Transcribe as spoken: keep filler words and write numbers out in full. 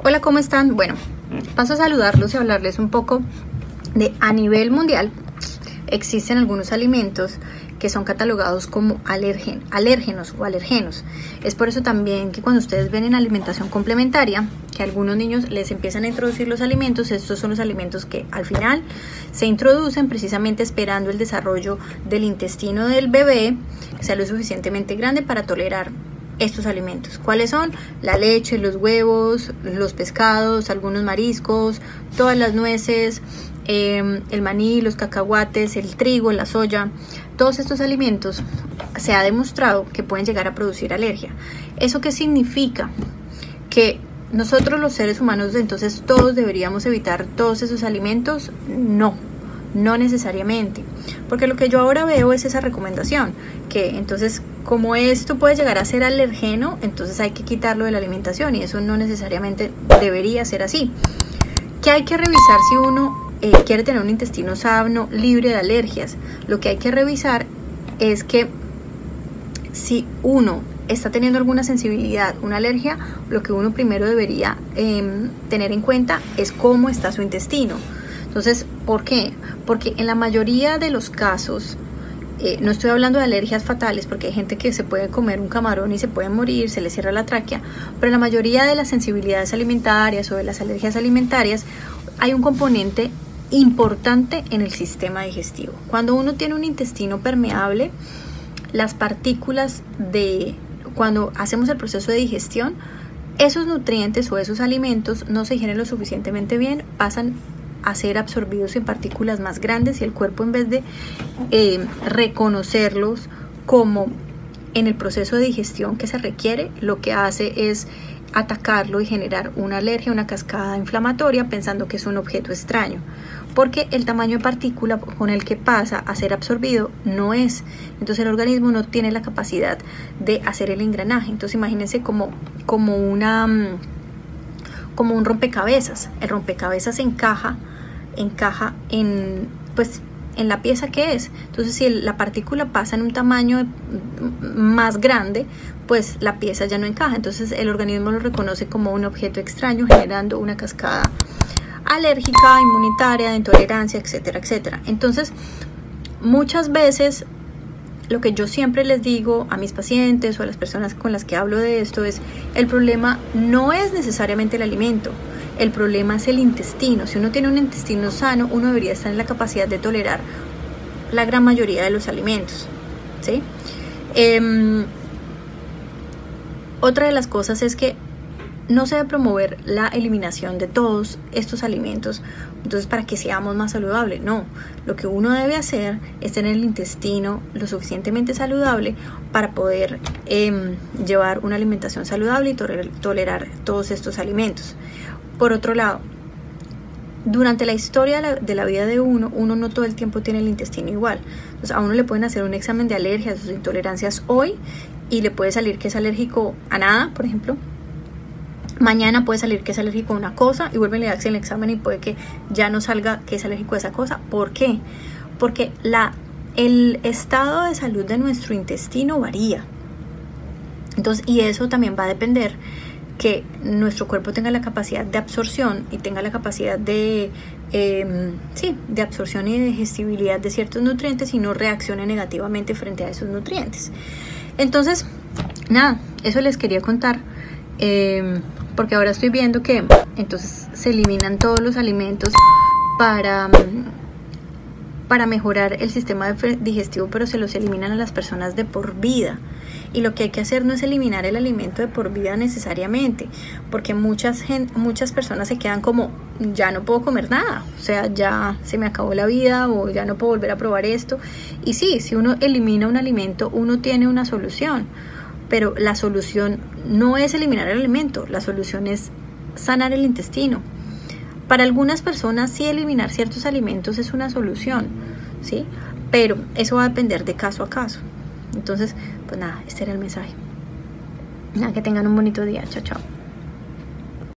Hola, ¿cómo están? Bueno, paso a saludarlos y hablarles un poco de a nivel mundial. Existen algunos alimentos que son catalogados como alergen, alérgenos o alergenos. Es por eso también que cuando ustedes ven en alimentación complementaria que a algunos niños les empiezan a introducir los alimentos, estos son los alimentos que al final se introducen precisamente esperando el desarrollo del intestino del bebé, que sea lo suficientemente grande para tolerar estos alimentos. ¿Cuáles son? La leche, los huevos, los pescados, algunos mariscos, todas las nueces, eh, el maní, los cacahuates, el trigo, la soya. Todos estos alimentos se ha demostrado que pueden llegar a producir alergia. ¿Eso qué significa? Que nosotros los seres humanos entonces todos deberíamos evitar todos esos alimentos. No, no necesariamente, porque lo que yo ahora veo es esa recomendación, que entonces como esto puede llegar a ser alergeno, entonces hay que quitarlo de la alimentación, y eso no necesariamente debería ser así. ¿Qué hay que revisar si uno eh, quiere tener un intestino sano, libre de alergias? Lo que hay que revisar es que si uno está teniendo alguna sensibilidad, una alergia, lo que uno primero debería eh, tener en cuenta es cómo está su intestino. Entonces, ¿por qué? Porque en la mayoría de los casos, eh, no estoy hablando de alergias fatales, porque hay gente que se puede comer un camarón y se puede morir, se le cierra la tráquea, pero en la mayoría de las sensibilidades alimentarias o de las alergias alimentarias hay un componente importante en el sistema digestivo. Cuando uno tiene un intestino permeable, las partículas de cuando hacemos el proceso de digestión, esos nutrientes o esos alimentos no se digieren lo suficientemente bien, pasan a ser absorbidos en partículas más grandes, y el cuerpo, en vez de eh, reconocerlos como en el proceso de digestión que se requiere, lo que hace es atacarlo y generar una alergia, una cascada inflamatoria, pensando que es un objeto extraño, porque el tamaño de partícula con el que pasa a ser absorbido no es. Entonces el organismo no tiene la capacidad de hacer el engranaje. Entonces imagínense como, como una como un rompecabezas. El rompecabezas encaja encaja en pues en la pieza que es. Entonces si la partícula pasa en un tamaño más grande, pues la pieza ya no encaja. Entonces el organismo lo reconoce como un objeto extraño, generando una cascada alérgica, inmunitaria, de intolerancia, etcétera, etcétera. Entonces muchas veces lo que yo siempre les digo a mis pacientes o a las personas con las que hablo de esto es: el problema no es necesariamente el alimento, el problema es el intestino. Si uno tiene un intestino sano, uno debería estar en la capacidad de tolerar la gran mayoría de los alimentos, ¿sí? Eh, otra de las cosas es que no se debe promover la eliminación de todos estos alimentos, entonces para que seamos más saludables. No, lo que uno debe hacer es tener el intestino lo suficientemente saludable para poder eh, llevar una alimentación saludable y tolerar, tolerar todos estos alimentos. Por otro lado, durante la historia de la, de la vida de uno, uno no todo el tiempo tiene el intestino igual. Entonces a uno le pueden hacer un examen de alergias o intolerancias hoy y le puede salir que es alérgico a nada, por ejemplo. Mañana puede salir que es alérgico a una cosa y vuelven a hacer el examen y puede que ya no salga que es alérgico a esa cosa. ¿Por qué? Porque la, el estado de salud de nuestro intestino varía. Entonces, y eso también va a depender que nuestro cuerpo tenga la capacidad de absorción y tenga la capacidad de, eh, sí, de absorción y de digestibilidad de ciertos nutrientes y no reaccione negativamente frente a esos nutrientes. Entonces, nada, eso les quería contar. Eh, porque ahora estoy viendo que entonces se eliminan todos los alimentos para, para mejorar el sistema digestivo, pero se los eliminan a las personas de por vida. Y lo que hay que hacer no es eliminar el alimento de por vida necesariamente, porque muchas, gente, muchas personas se quedan como: ya no puedo comer nada, o sea, ya se me acabó la vida, o ya no puedo volver a probar esto. Y sí, si uno elimina un alimento, uno tiene una solución, pero la solución no es eliminar el alimento, la solución es sanar el intestino. Para algunas personas sí, eliminar ciertos alimentos es una solución, ¿sí? Pero eso va a depender de caso a caso. Entonces, pues nada, este era el mensaje. Nada, que tengan un bonito día. Chao, chao.